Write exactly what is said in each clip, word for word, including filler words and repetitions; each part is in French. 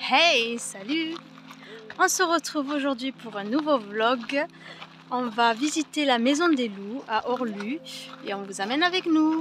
Hey, salut! On se retrouve aujourd'hui pour un nouveau vlog. On va visiter la maison des loups à Orlu et on vous amène avec nous.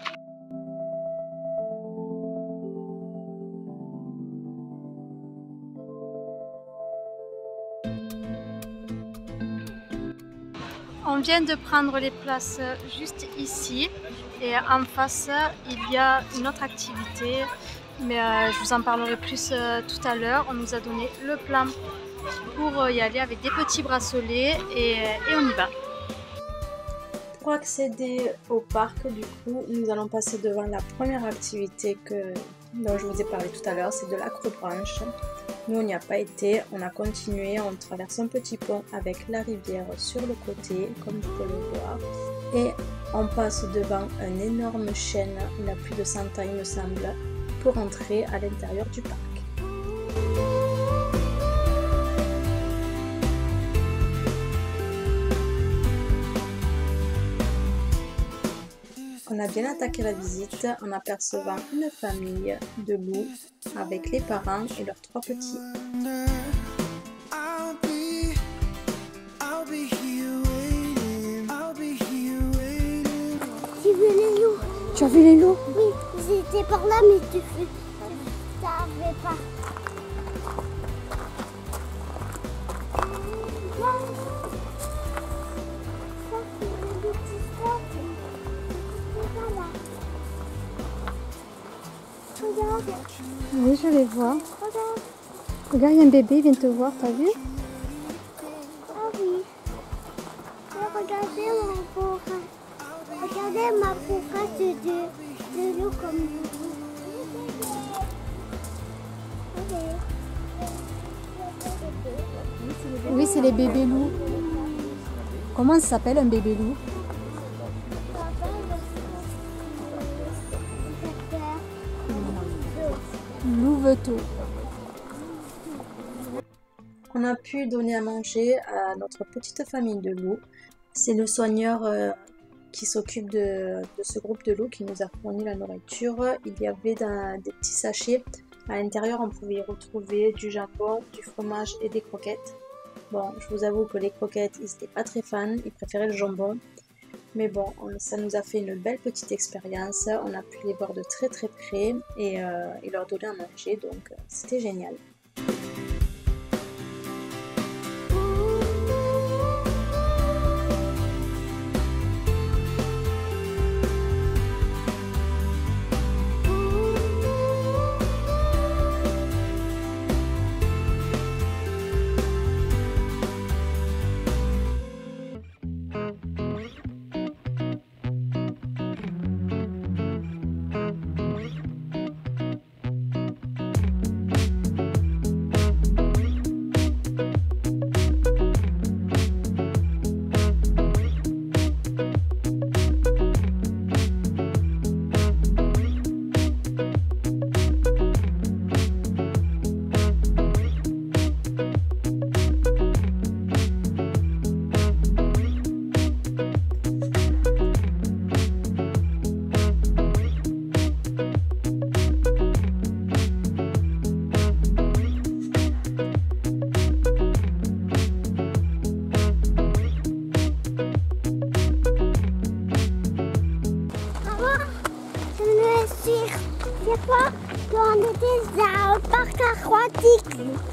On vient de prendre les places juste ici et en face il y a une autre activité, mais euh, je vous en parlerai plus euh, tout à l'heure. On nous a donné le plan pour y aller avec des petits bracelets et, et on y va. Pour accéder au parc, du coup, nous allons passer devant la première activité que, dont je vous ai parlé tout à l'heure, c'est de l'acrobranche. Nous, on n'y a pas été, on a continué, on traverse un petit pont avec la rivière sur le côté, comme vous pouvez le voir. Et on passe devant un énorme chêne, il a plus de cent ans il me semble, pour entrer à l'intérieur du parc. On a bien attaqué la visite en apercevant une famille de loups avec les parents et leurs trois petits. J'ai vu les loups. Tu as vu les loups? Oui, j'étais par là mais tu fais... ça n'arrivait pas. Regarde. Oui, je les vois. Regarde. Regarde, il y a un bébé, il vient te voir, t'as vu? Ah oui. Regardez mon fourrage. Regardez ma fourrage de, de loup comme vous. Oui, c'est les bébés loups. Comment ça s'appelle un bébé loup? Louveteau. On a pu donner à manger à notre petite famille de loups. C'est le soigneur euh, qui s'occupe de, de ce groupe de loups qui nous a fourni la nourriture. Il y avait dans, des petits sachets. À l'intérieur, on pouvait y retrouver du jambon, du fromage et des croquettes. Bon, je vous avoue que les croquettes, ils n'étaient pas très fans, ils préféraient le jambon. Mais bon, ça nous a fait une belle petite expérience. On a pu les voir de très très près et, euh, et leur donner à manger, donc c'était génial. Je sais pas qu'on était dans un parc aquatique.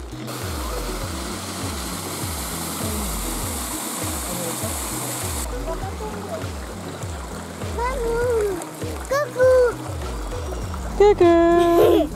Maman, coucou. Coucou.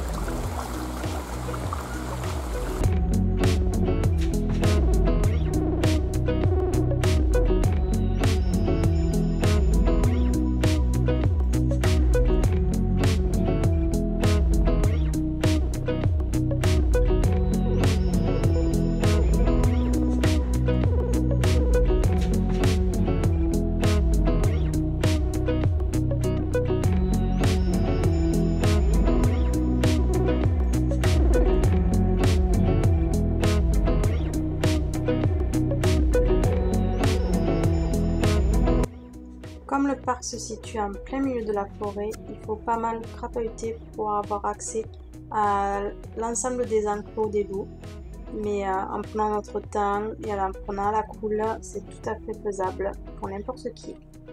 Comme le parc se situe en plein milieu de la forêt, il faut pas mal crapahuter pour avoir accès à l'ensemble des enclos des loups. Mais euh, en prenant notre temps et en prenant à la cool, c'est tout à fait faisable pour n'importe qui.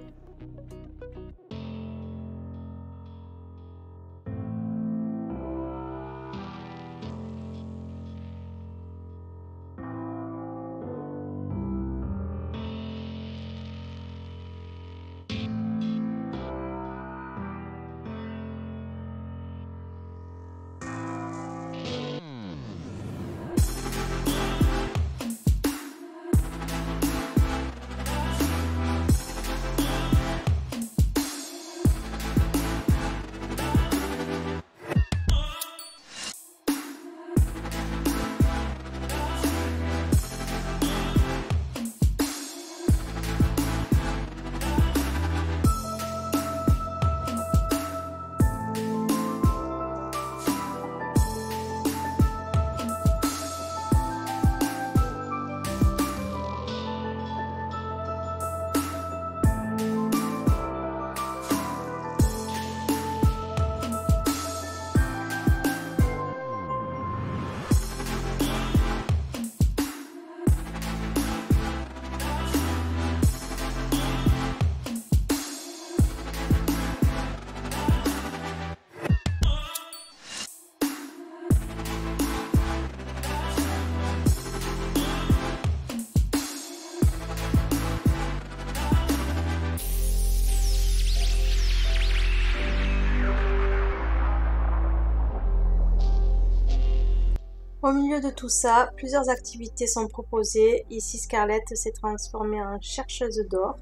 Au milieu de tout ça, plusieurs activités sont proposées. Ici, Scarlett s'est transformée en chercheuse d'or.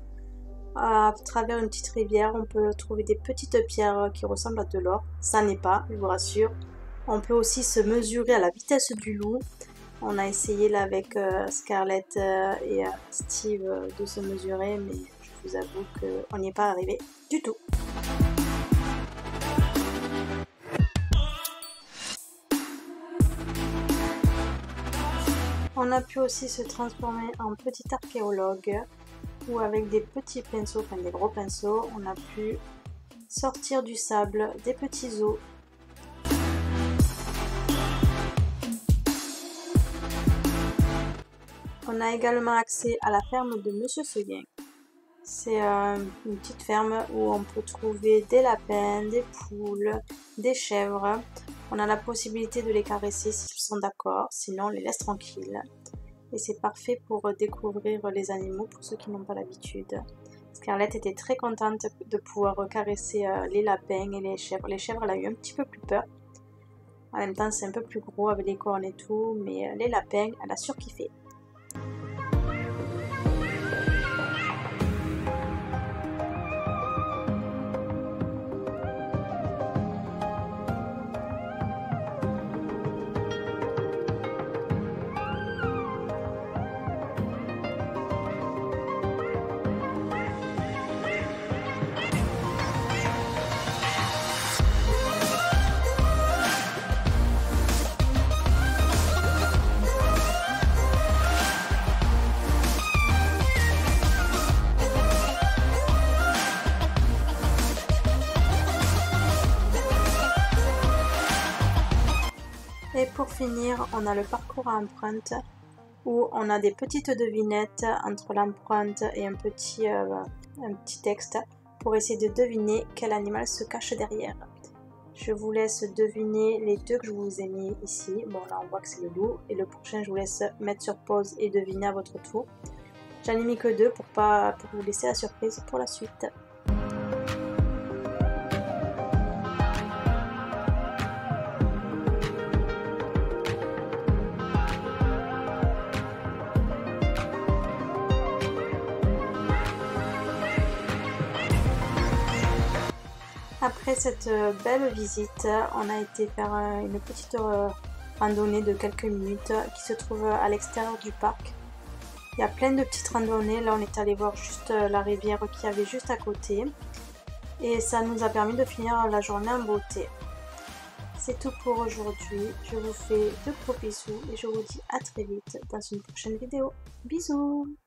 À travers une petite rivière, on peut trouver des petites pierres qui ressemblent à de l'or. Ça n'est pas, je vous rassure. On peut aussi se mesurer à la vitesse du loup. On a essayé là avec euh, Scarlett euh, et euh, Steve euh, de se mesurer, mais je vous avoue qu'on n'y est pas arrivé du tout. On a pu aussi se transformer en petit archéologue où avec des petits pinceaux, enfin des gros pinceaux, on a pu sortir du sable des petits os. On a également accès à la ferme de Monsieur Seguin. C'est euh, une petite ferme où on peut trouver des lapins, des poules, des chèvres. On a la possibilité de les caresser s'ils sont d'accord, sinon on les laisse tranquilles. Et c'est parfait pour découvrir les animaux pour ceux qui n'ont pas l'habitude. Scarlett était très contente de pouvoir caresser les lapins et les chèvres. Les chèvres, elle a eu un petit peu plus peur. En même temps, c'est un peu plus gros avec les cornes et tout, mais les lapins, elle a surkiffé. Et pour finir, on a le parcours à empreintes où on a des petites devinettes entre l'empreinte et un petit, euh, un petit texte pour essayer de deviner quel animal se cache derrière. Je vous laisse deviner les deux que je vous ai mis ici. Bon, là on voit que c'est le loup et le prochain je vous laisse mettre sur pause et deviner à votre tour. J'en ai mis que deux pour, pas, pour vous laisser la surprise pour la suite. Après cette belle visite, on a été faire une petite randonnée de quelques minutes qui se trouve à l'extérieur du parc. Il y a plein de petites randonnées, là on est allé voir juste la rivière qu'il y avait juste à côté. Et ça nous a permis de finir la journée en beauté. C'est tout pour aujourd'hui, je vous fais de gros bisous et je vous dis à très vite dans une prochaine vidéo. Bisous!